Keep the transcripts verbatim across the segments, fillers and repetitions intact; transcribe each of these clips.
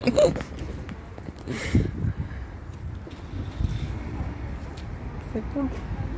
C'est bon.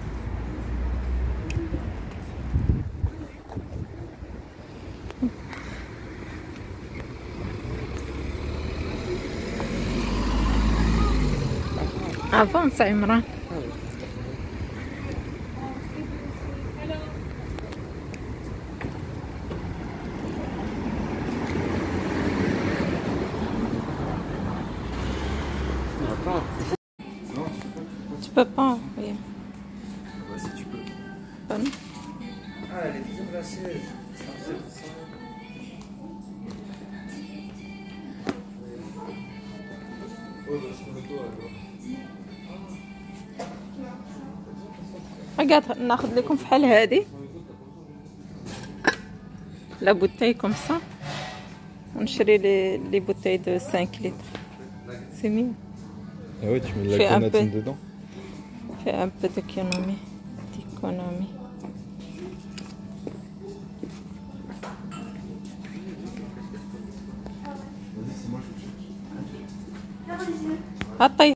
Avance, Imran. Attends. Non, Tu peux pas, oui. bah, si tu peux. Pas non. Ah, elle est toujours la chaise. Ouais, bah, sur le dos alors. Regarde, ناخذ لكم فحال هذه la bouteille comme ça. ونشري les les bouteilles de cinq litres. C'est mieux. Ah ouais, tu mets de Fais la un grenadine peu. dedans. Fais un peu d'économie. D'économie. Vas-y, c'est moi, je vais chercher. عطي.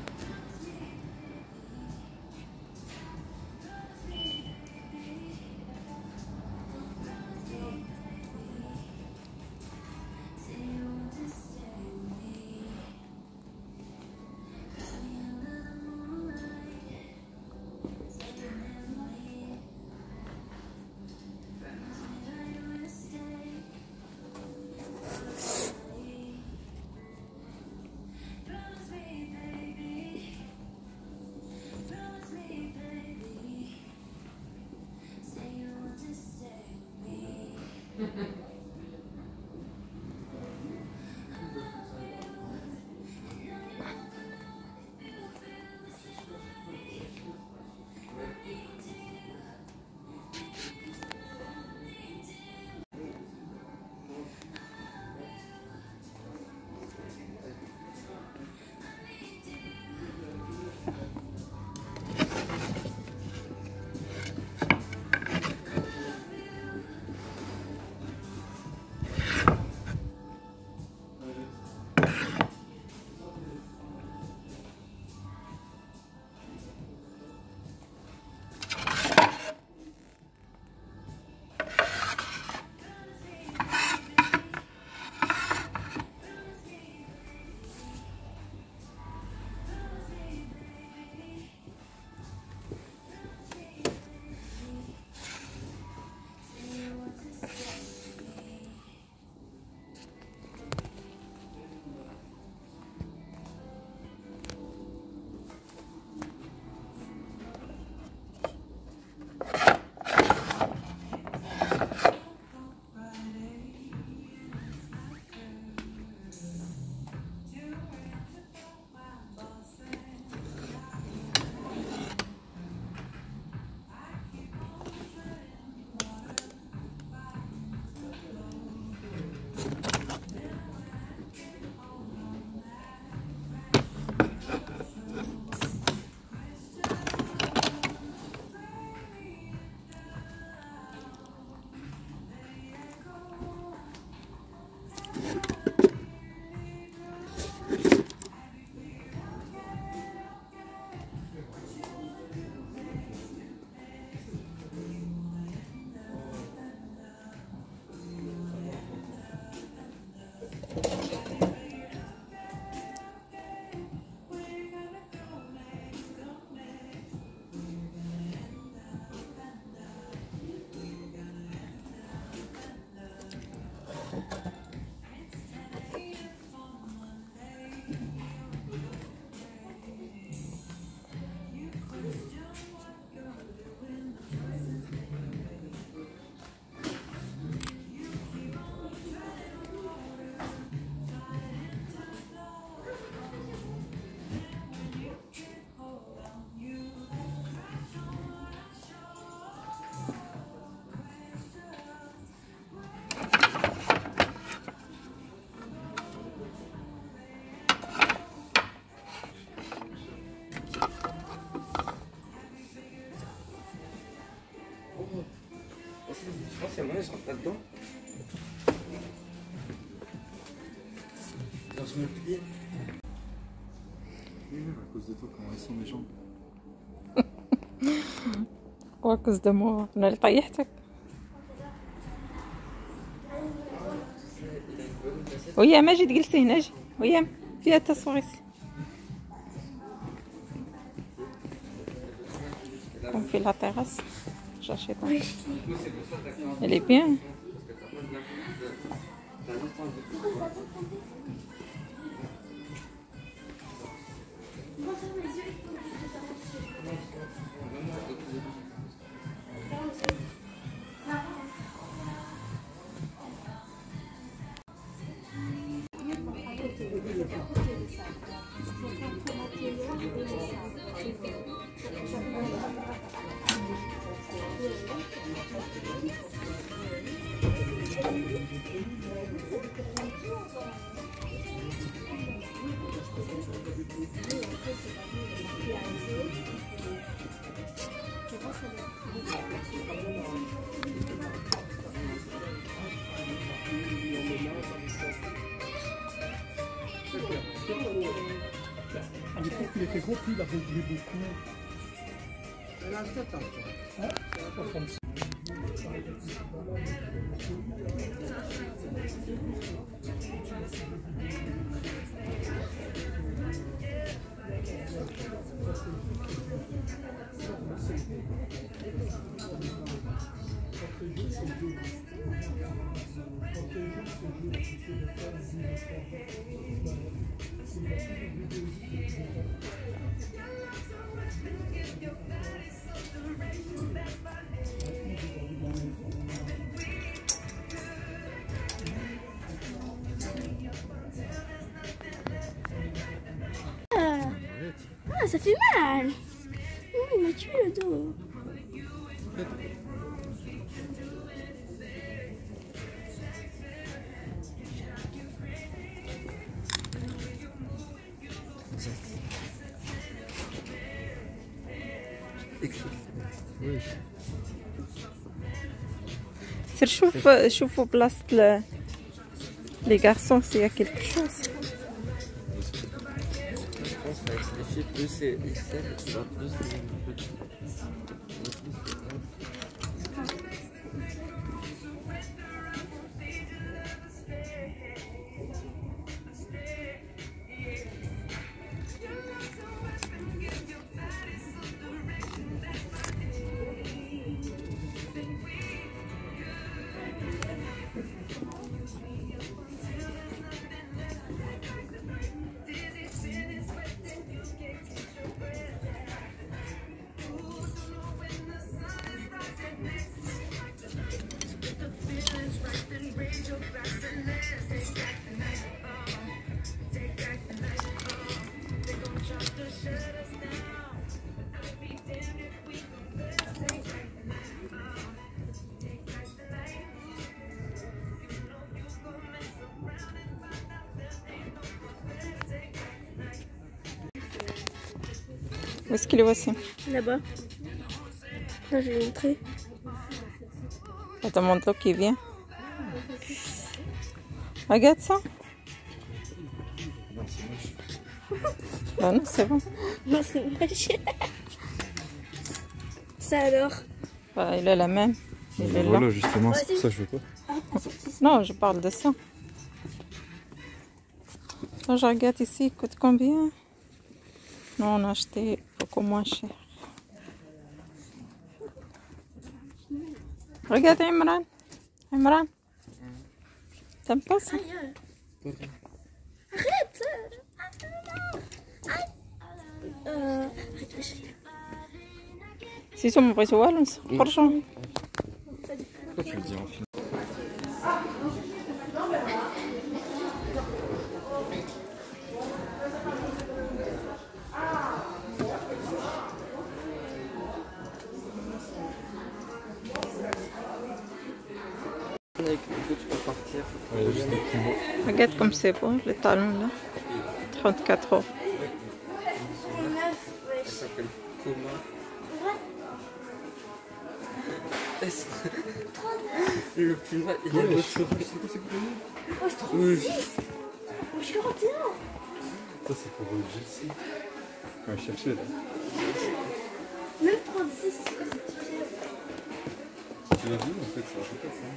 Je pense que c'est moi, je rentre là-dedans. se me plier. Oui, même à cause de toi, comment ils sont mes jambes. À cause de moi. أنا اللي طيحتك. ويا ماجد جلسي هنا اجي. ويا فيها تصوير. On fait la terrasse. J'achète un. Elle est bien. À l'époque, il était gros, puis il a bougé beaucoup. Hein? Ah, ça fait mal. Oh, il m'a tué le dos. Oui. سير شوف شوفوا بلاصة ل- les garçons s'il y a quelque chose. Je pense qu'avec les filles, plus c'est X L, tu vas plus c'est petit. Où est-ce qu'il est aussi? Là-bas. Là, je vais montrer. Attends, montre-le qui vient. Regarde ça. Non, c'est moche. Bah non, c'est bon. Non, c'est moche. Ça alors? Bah, il a la même. Il est là. Voilà, justement, c'est pour ça que je veux pas. Non, je parle de ça. Quand je regarde ici, il coûte combien? Nous, on a acheté beaucoup moins cher. Regarde Imran. Imran. T'aimes pas ça? Arrête! Euh, Si ça m'aurait été والو نخرجوا. Pourquoi tu le dis en film? Avec le coup, tu peux partir. Ouais, juste des petits mots. Regarde comme c'est beau, les talons là. trente-quatre euros. Ça s'appelle comment? Le plus mal, il est retourné. Oh, je trouve Oui. Oh, je suis quarante et un. Ça, c'est pour le G C. Quand je cherchais là. Même trente-six, c'est quoi cette petite pièce? Tu l'as vu en fait, c'est un peu ça.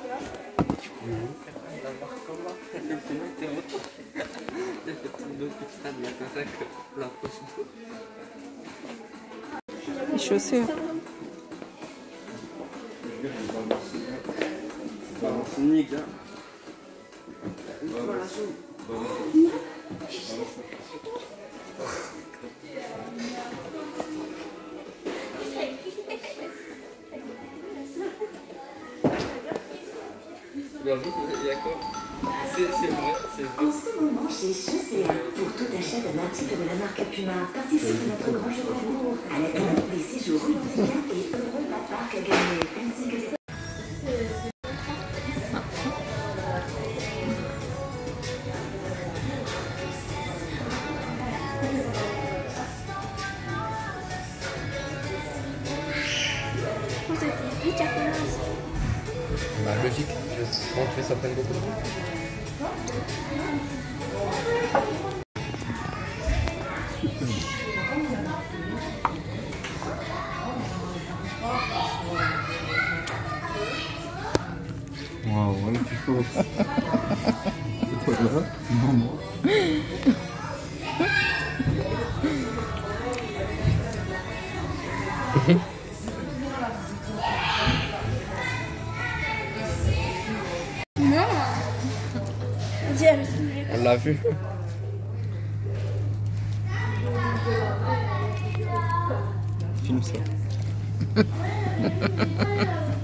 Les chaussures. C'est vrai, c'est vrai. En ce moment, chez Chaussea, pour tout achat d'un article de la marque Puma, participe à notre grand jeu concours à la carte des séjours romantiques et Europa Park à gagner, ainsi que ça. Oh, t'as été vite à commencer. Bah, logique, je pense que ça prenne beaucoup de temps. Waouh, voilà, tu fais. C'est toi là? Non, moi. Non. On dirait que On l'a vu. Filme ça.